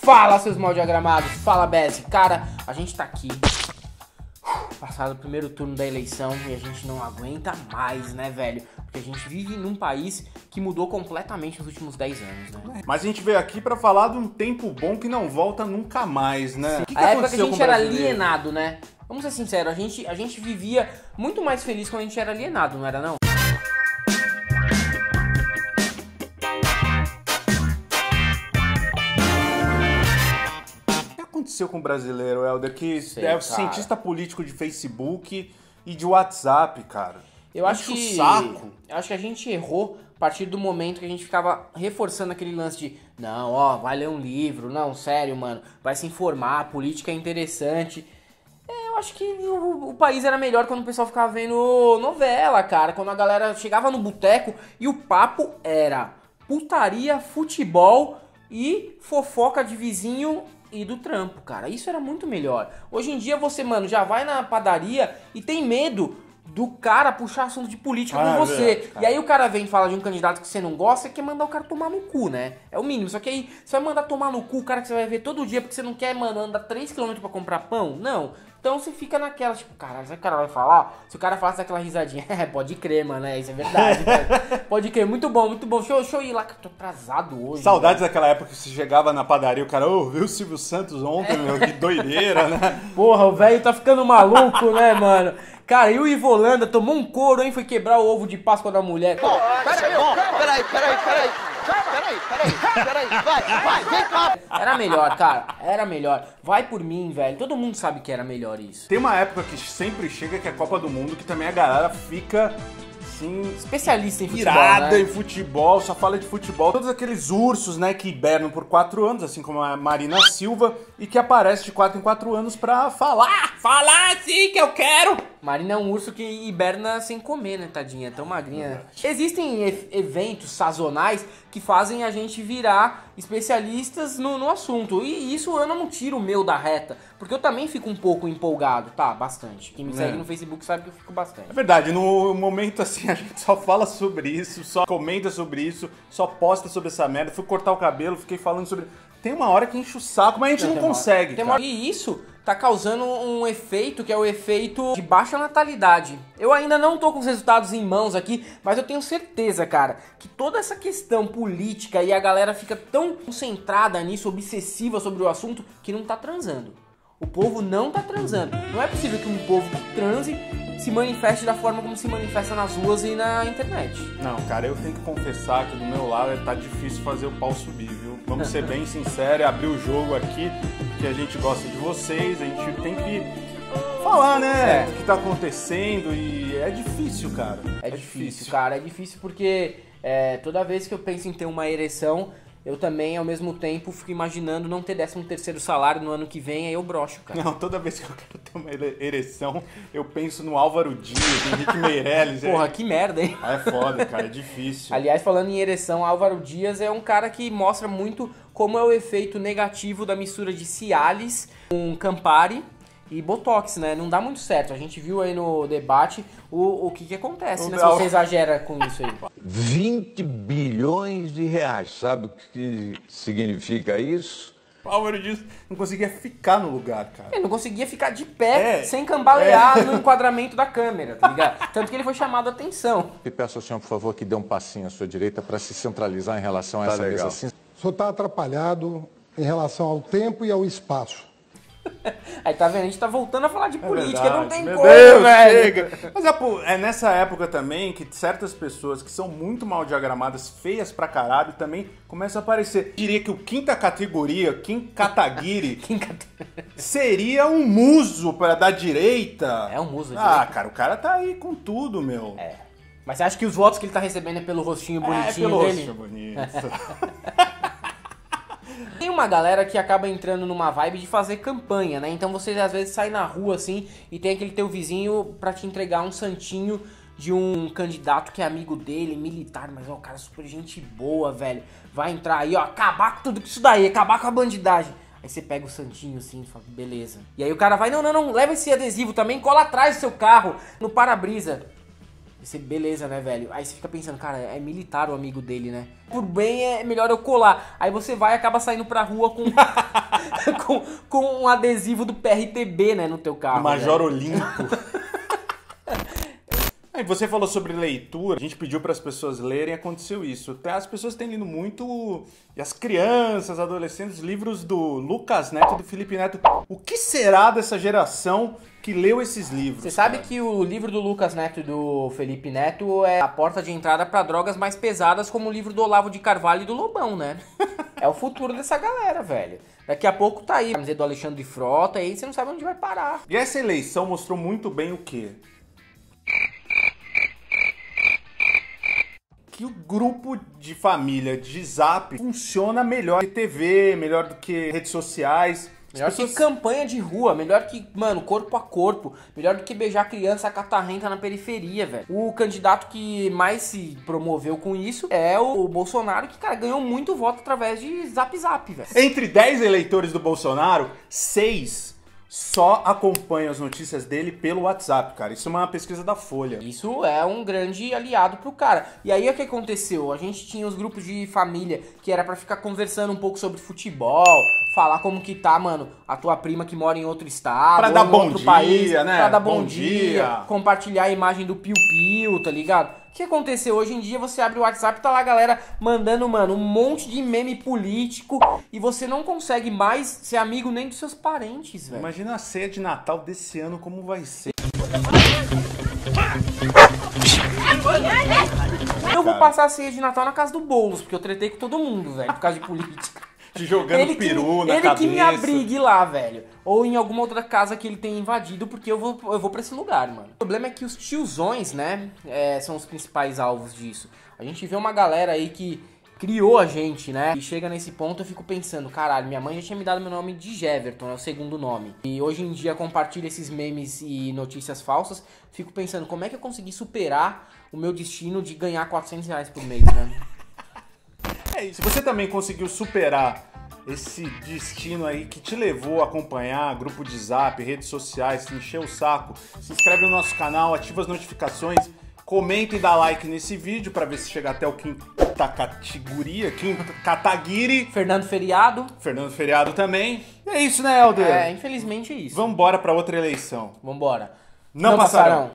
Fala, seus mal diagramados, fala, Bessie. Cara, a gente tá aqui, passado o primeiro turno da eleição, e a gente não aguenta mais, né, velho? Porque a gente vive num país que mudou completamente nos últimos 10 anos, né? Mas a gente veio aqui pra falar de um tempo bom que não volta nunca mais, né? O que época que a gente era alienado, né? Vamos ser sinceros, a gente vivia muito mais feliz quando a gente era alienado, não era não? O que aconteceu com o brasileiro, Helder? Que Sei, é cientista político de Facebook e de WhatsApp, cara. Eu acho que saco. Eu acho que a gente errou a partir do momento que a gente ficava reforçando aquele lance de não, ó, vai ler um livro, não, sério, mano, vai se informar, a política é interessante. Eu acho que o país era melhor quando o pessoal ficava vendo novela, cara, quando a galera chegava no boteco e o papo era putaria, futebol e fofoca de vizinho e do trampo, cara. Isso era muito melhor. Hoje em dia você, mano, já vai na padaria e tem medo do cara puxar assunto de política com você. E aí o cara vem e fala de um candidato que você não gosta e quer mandar o cara tomar no cu, né? É o mínimo. Só que aí você vai mandar tomar no cu o cara que você vai ver todo dia porque você não quer, mano, andar 3 km pra comprar pão? Não. Então você fica naquela, tipo, caralho, sabe o que o cara vai falar? Se o cara faz aquela risadinha, pode crer, mano, isso é verdade, velho. Pode crer, muito bom, muito bom. Deixa eu ir lá, que eu tô atrasado hoje. Saudades daquela época que você chegava na padaria e o cara, viu o Silvio Santos ontem, meu, que doideira, né? Porra, o velho tá ficando maluco, né, mano? Cara, e o Ivo Holanda tomou um couro, hein? Foi quebrar o ovo de Páscoa da mulher. Peraí, vai, vem cá. Era melhor, cara, era melhor. Vai por mim, velho. Todo mundo sabe que era melhor isso. Tem uma época que sempre chega, que é a Copa do Mundo, que também a galera fica, assim, especialista em futebol, irada, né? Em futebol, só fala de futebol. Todos aqueles ursos, né, que hibernam por 4 anos, assim como a Marina Silva, e que aparece de 4 em 4 anos pra falar assim que eu quero. Marina é um urso que hiberna sem comer, né, tadinha? É tão magrinha. Existem eventos sazonais que fazem a gente virar especialistas no assunto. E isso eu não tiro o meu da reta, porque eu também fico um pouco empolgado, tá? Bastante. Quem me segue no Facebook sabe que eu fico bastante. É verdade, no momento assim a gente só fala sobre isso, só comenta sobre isso, só posta sobre essa merda. Fui cortar o cabelo, fiquei falando sobre... Tem uma hora que enche o saco, mas a gente não consegue, cara. E isso tá causando um efeito que é o efeito de baixa natalidade. Eu ainda não tô com os resultados em mãos aqui, mas eu tenho certeza, cara, que toda essa questão política e a galera fica tão concentrada nisso, obsessiva sobre o assunto, que não tá transando. O povo não tá transando. Não é possível que um povo que transe se manifeste da forma como se manifesta nas ruas e na internet. Não, cara, eu tenho que confessar que do meu lado tá difícil fazer o pau subir, viu? Vamos ser bem sinceros, abrir o jogo aqui, porque a gente gosta de vocês, a gente tem que falar, né, o que tá acontecendo, e é difícil, cara. É difícil, cara, é difícil porque toda vez que eu penso em ter uma ereção, eu também, ao mesmo tempo, fico imaginando não ter 13º salário no ano que vem, aí eu broxo, cara. Não, toda vez que eu quero ter uma ereção, eu penso no Álvaro Dias, no Henrique Meirelles. Porra, que merda, hein? É foda, cara, é difícil. Aliás, falando em ereção, Álvaro Dias é um cara que mostra muito como é o efeito negativo da mistura de Cialis com Campari e Botox, né? Não dá muito certo. A gente viu aí no debate o que acontece, né? Se você exagera com isso aí. 20 bilhões de reais. Sabe o que significa isso? O Álvaro Dias não conseguia ficar no lugar, cara. Ele não conseguia ficar de pé sem cambalear no enquadramento da câmera, tá ligado? Tanto que ele foi chamado a atenção. E peço ao senhor, por favor, que dê um passinho à sua direita para se centralizar em relação a essa mesa assim. O senhor está atrapalhado em relação ao tempo e ao espaço. Aí tá vendo, a gente tá voltando a falar de política, verdade, não tem meu como, Deus, velho. Chega. Mas é nessa época também que certas pessoas que são muito mal diagramadas, feias pra caralho, também começam a aparecer. Eu diria que o quinta categoria, Kim Kataguiri, seria um muso da direita. É um muso cara, o cara tá aí com tudo, meu. Mas você acha que os votos que ele tá recebendo é pelo rostinho bonitinho pelo dele? rostinho bonito. Tem uma galera que acaba entrando numa vibe de fazer campanha, né? Então você às vezes sai na rua assim e tem aquele teu vizinho pra te entregar um santinho de um candidato que é amigo dele, militar, mas ó, o cara é super gente boa, velho. Vai entrar aí, ó, acabar com tudo isso daí, acabar com a bandidagem. Aí você pega o santinho assim e fala, beleza. E aí o cara vai, não, leva esse adesivo também, cola atrás do seu carro, no para-brisa. Você, beleza, né, velho? Aí você fica pensando, cara, é militar o amigo dele, né? Por bem é melhor eu colar. Aí você vai e acaba saindo pra rua com com um adesivo do PRTB, né, no teu carro. Major Olimpo. Aí você falou sobre leitura, a gente pediu para as pessoas lerem e aconteceu isso. As pessoas têm lido muito, e as crianças, adolescentes, livros do Lucas Neto e do Felipe Neto. O que será dessa geração que leu esses livros? Você sabe que o livro do Lucas Neto e do Felipe Neto é a porta de entrada para drogas mais pesadas, como o livro do Olavo de Carvalho e do Lobão, né? É o futuro dessa galera, velho. Daqui a pouco tá aí, do Alexandre Frota, aí você não sabe onde vai parar. E essa eleição mostrou muito bem o quê? Que o grupo de família de Zap funciona melhor que TV, melhor do que redes sociais. Melhor que campanha de rua, melhor que, mano, corpo a corpo, melhor do que beijar criança catarrenta na periferia, velho. O candidato que mais se promoveu com isso é o Bolsonaro, que, cara, ganhou muito voto através de Zap Zap, velho. Entre 10 eleitores do Bolsonaro, 6 só acompanham as notícias dele pelo WhatsApp, cara. Isso é uma pesquisa da Folha. Isso é um grande aliado pro cara. E aí o que aconteceu? A gente tinha os grupos de família que era pra ficar conversando um pouco sobre futebol, falar como que tá, mano, a tua prima que mora em outro estado, pra ou dar em bom outro dia, país, né? pra dar Bom bom dia, compartilhar a imagem do Piu Piu, tá ligado? O que aconteceu? Hoje em dia você abre o WhatsApp, tá lá a galera mandando, mano, um monte de meme político e você não consegue mais ser amigo nem dos seus parentes, velho. Imagina a ceia de Natal desse ano, como vai ser. Eu vou passar a ceia de Natal na casa do Boulos, porque eu tretei com todo mundo, velho, por causa de política. Te jogando peru na ele cabeça. Ele que me abrigue lá, velho. Ou em alguma outra casa que ele tenha invadido, porque eu vou pra esse lugar, mano. O problema é que os tiozões, né, são os principais alvos disso. A gente vê uma galera aí que criou a gente, né? E chega nesse ponto eu fico pensando, caralho, minha mãe já tinha me dado meu nome de Jeverton, é o segundo nome. E hoje em dia compartilha esses memes e notícias falsas. Fico pensando, como é que eu consegui superar o meu destino de ganhar R$400 por mês, né? É isso. Se você também conseguiu superar esse destino aí que te levou a acompanhar grupo de Zap, redes sociais, se encher o saco, se inscreve no nosso canal, ativa as notificações, comenta e dá like nesse vídeo pra ver se chega até o quinta categoria, quinta Kataguiri. Fernando Feriado. Fernando Feriado também. E é isso, né, Helder? Infelizmente é isso. Vambora pra outra eleição. Vambora. Não passarão.